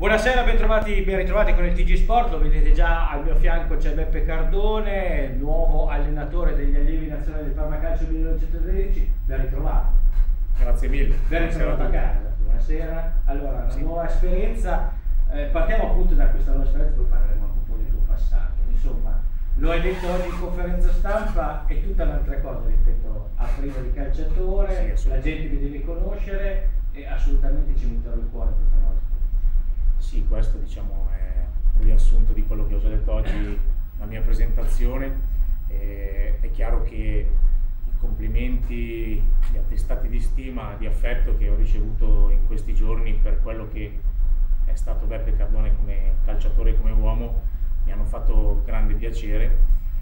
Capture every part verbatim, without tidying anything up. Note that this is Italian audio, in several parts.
Buonasera, ben trovati, ben ritrovati con il T G Sport. Lo vedete già al mio fianco, c'è Beppe Cardone, nuovo allenatore degli allievi nazionali del Parma Calcio millenovecentotredici. Ben ritrovato. Grazie mille. Ben ritrovato a casa. Buonasera. Allora, la nuova esperienza, eh, partiamo appunto da questa nuova esperienza, poi parleremo anche un po' del tuo passato. Insomma, lo hai detto oggi in conferenza stampa, è tutta un'altra cosa rispetto a prima di calciatore, sì, la gente vi deve conoscere e assolutamente ci metterò il cuore questa nuova esperienza. Sì, questo diciamo è un riassunto di quello che ho già detto oggi nella mia presentazione. Eh, è chiaro che i complimenti, gli attestati di stima, di affetto che ho ricevuto in questi giorni per quello che è stato Beppe Cardone come calciatore e come uomo mi hanno fatto grande piacere,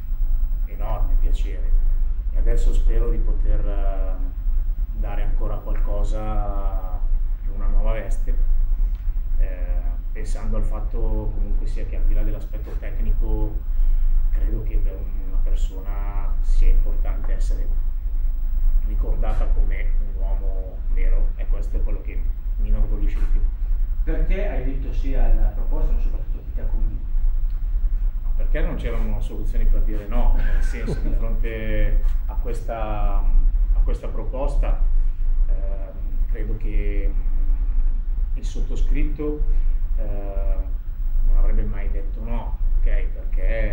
enorme piacere, e adesso spero di poter dare ancora qualcosa in una nuova veste, eh, pensando al fatto comunque sia che al di là dell'aspetto tecnico credo che per una persona sia importante essere ricordata come un uomo vero, e questo è quello che mi inorgoglisce di più. Perché hai detto sì alla proposta, ma soprattutto chi ti ha convinto? Perché non c'erano soluzioni per dire no, nel senso, di fronte a questa, a questa proposta eh, credo che il sottoscritto eh, non avrebbe mai detto no, ok? Perché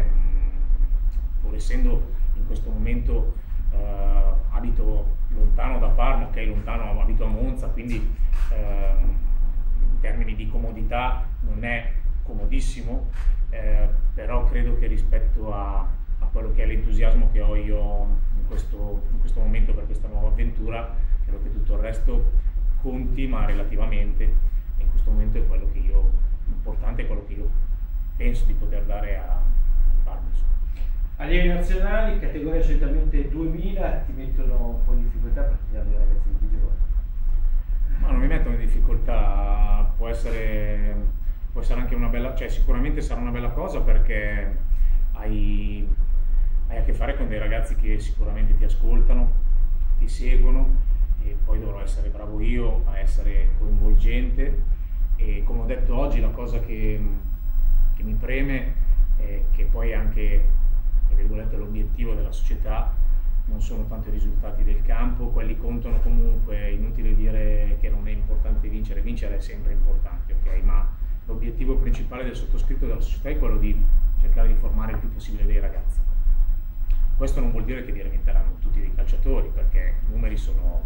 mh, pur essendo in questo momento eh, abito lontano da Parma, ok, lontano, abito a Monza, quindi eh, in termini di comodità non è comodissimo, eh, però credo che rispetto a, a quello che è l'entusiasmo che ho io in questo, in questo momento per questa nuova avventura, credo che tutto il resto conti, ma relativamente, e in questo momento è quello che io, importante è quello che io penso di poter dare a Parma. Allievi nazionali, categoria solitamente duemila, ti mettono un po' in difficoltà perché ti danno dei ragazzi di più giovani? Ma non mi mettono in difficoltà, può essere, può essere anche una bella, cioè sicuramente sarà una bella cosa perché hai, hai a che fare con dei ragazzi che sicuramente ti ascoltano, ti seguono, e poi dovrò essere bravo io a essere coinvolgente, e come ho detto oggi la cosa che, che mi preme è che poi anche, tra virgolette, l'obiettivo della società non sono tanto i risultati del campo, quelli contano comunque, è inutile dire che non è importante vincere, vincere è sempre importante, ok? Ma l'obiettivo principale del sottoscritto della società è quello di cercare di formare il più possibile dei ragazzi. Questo non vuol dire che diventeranno tutti dei calciatori, perché i numeri sono,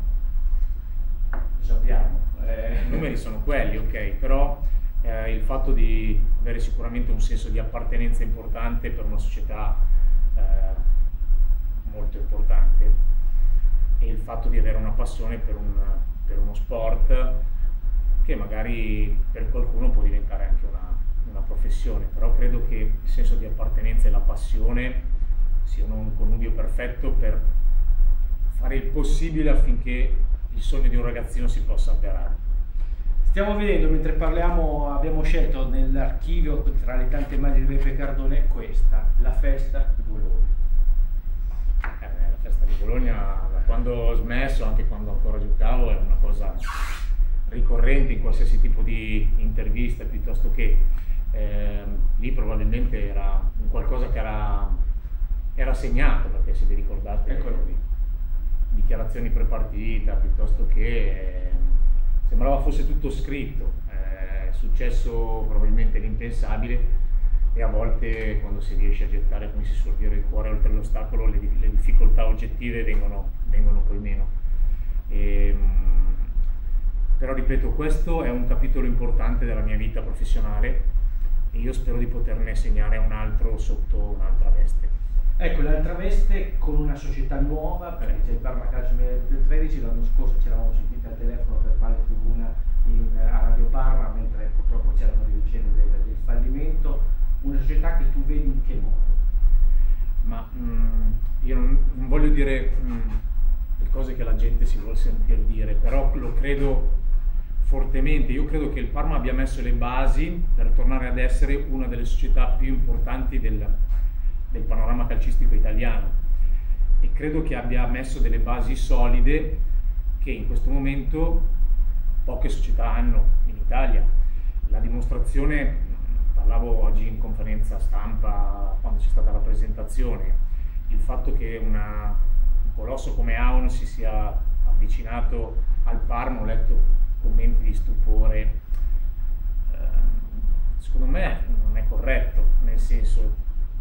lo sappiamo, eh, i numeri sono quelli, ok? Però eh, il fatto di avere sicuramente un senso di appartenenza importante per una società eh, molto importante, e il fatto di avere una passione per, un, per uno sport che magari per qualcuno può diventare anche una, una professione, però credo che il senso di appartenenza e la passione siano un connubio perfetto per fare il possibile affinché il sogno di un ragazzino si possa avverare. Stiamo vedendo, mentre parliamo, abbiamo scelto nell'archivio tra le tante immagini di Beppe Cardone questa, la festa di Bologna. Eh, la festa di Bologna, da quando ho smesso, anche quando ancora giocavo, è una cosa ricorrente in qualsiasi tipo di intervista, piuttosto che eh, lì probabilmente era un qualcosa che era, era segnato, perché se vi ricordate, eccolo lì, dichiarazioni pre-partita, piuttosto che eh, sembrava fosse tutto scritto, eh, è successo probabilmente l'impensabile, e a volte quando si riesce a gettare, come si suol dire, il cuore oltre l'ostacolo, le, le difficoltà oggettive vengono, vengono poi meno. E, però ripeto, questo è un capitolo importante della mia vita professionale e io spero di poterne segnare un altro sotto un'altra veste. Ecco, l'altra veste con una società nuova, perché c'è il Parma Calcio millenovecentotredici, l'anno scorso ci eravamo sentiti al telefono per fare tribuna in, a Radio Parma, mentre purtroppo c'erano le vicende del, del fallimento. Una società che tu vedi in che modo? Ma mh, io non, non voglio dire mh, le cose che la gente si vuole sentire dire, però lo credo fortemente. Io credo che il Parma abbia messo le basi per tornare ad essere una delle società più importanti del, del panorama calcistico italiano, e credo che abbia messo delle basi solide che in questo momento poche società hanno in Italia. la dimostrazione, parlavo oggi in conferenza stampa quando c'è stata la presentazione, il fatto che una, un colosso come Aon si sia avvicinato al Parma, ho letto commenti di stupore, eh, secondo me non è corretto, nel senso,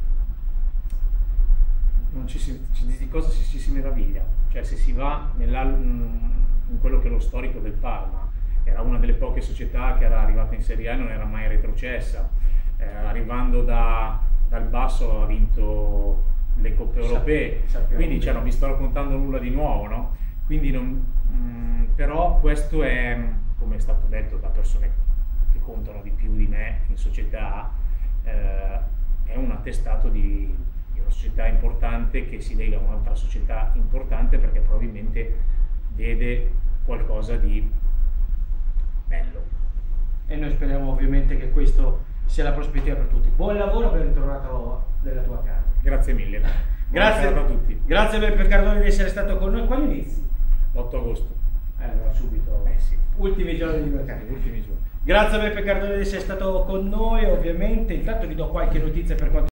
non ci si, di cosa ci, ci si meraviglia, cioè se si va in quello che è lo storico del Parma, era una delle poche società che era arrivata in Serie A e non era mai retrocessa, eh, arrivando da, dal basso ha vinto le coppe europee, Sappiamo quindi cioè, non vi sto raccontando nulla di nuovo, no? Quindi non, mh, però questo è, come è stato detto da persone che contano di più di me in società, eh, è un attestato di, di una società importante che si lega a un'altra società importante perché probabilmente vede qualcosa di bello. E noi speriamo ovviamente che questo sia la prospettiva per tutti. Buon lavoro, ben ritornato nella tua casa. Grazie mille. Grazie a tutti. Grazie a Beppe Cardone di essere stato con noi. Quando inizi? l'otto agosto. Eh, allora subito. Eh sì. Ultimi giorni di mercato. Ultimi giorni. Grazie a Beppe Cardone di essere stato con noi, ovviamente. Intanto vi do qualche notizia per quanto